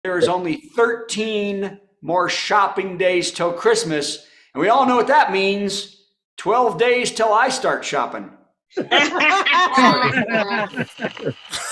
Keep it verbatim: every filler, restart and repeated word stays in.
there is only thirteen more shopping days till Christmas. And we all know what that means. twelve days till I start shopping.